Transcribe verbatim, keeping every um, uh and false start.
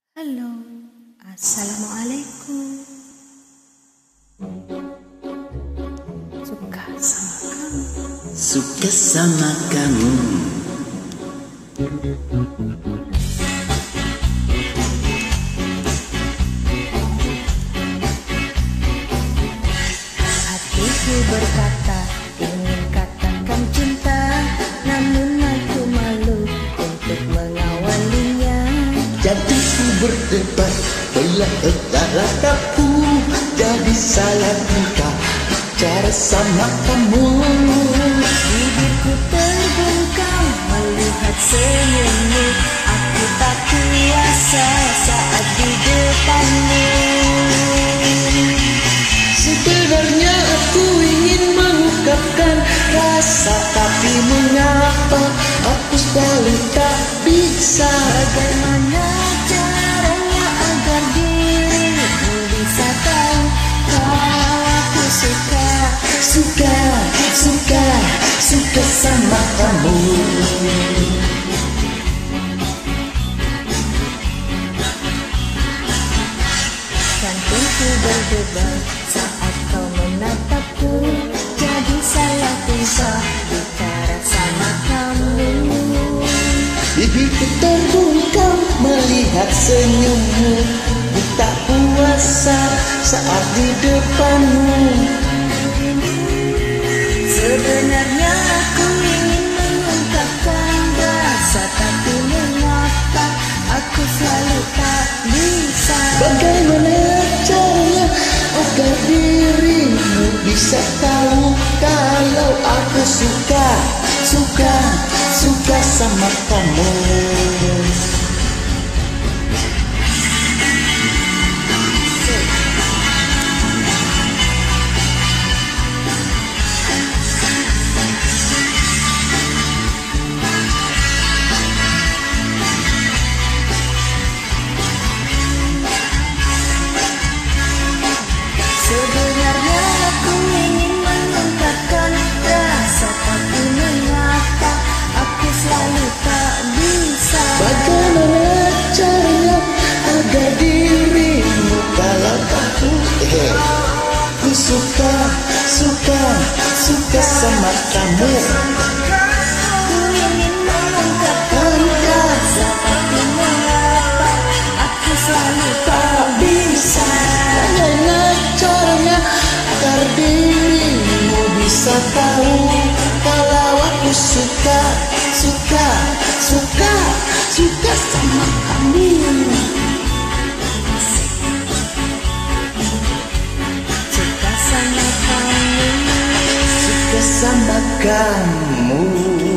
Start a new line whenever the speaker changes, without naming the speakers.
Halo, assalamualaikum. Suka sama kamu.
Suka sama kamu.
Hatiku berkata ingin katakan cinta, namun aku malu untuk mengawalinya.
Jadi ku berdebat belah antara aku. Jadi salah tingkah cara sama kamu.
Bibirku terbungkam melihat senyummu. Aku tak kuasa saat di depanmu.
Sebenarnya aku ingin mengungkapkan rasa, tapi mengapa aku selalu tak bisa.
Bagaimana caranya agar dirimu bisa tahu kalau aku suka.
Suka, suka, suka sama kamu.
Jantungku berdebar saat kau menatapku. Jadi salah tingkah bicara sama kamu.
Bibirku terbungkam melihat senyummu. Ku tak puasa saat di depanmu.
Sebenarnya aku ingin mengungkapkan rasa, tapi mengapa aku selalu tak bisa.
Bagaimana caranya agar dirimu bisa tahu kalau aku suka, suka, suka sama kamu.
Sebenarnya aku ingin mengungkapkan rasa, tapi mengapa aku selalu tak bisa.
Bagaimana caranya agar dirimu kalau aku eh, ku suka, suka, suka sama kamu.
Aku ingin mengungkapkan rasa, tapi mengapa aku selalu tak bisa.
Bagaimana caranya agar dirimu bisa tahu kalau aku suka, suka, suka, suka sama kamu.
Suka sama kamu.
Suka sama kamu.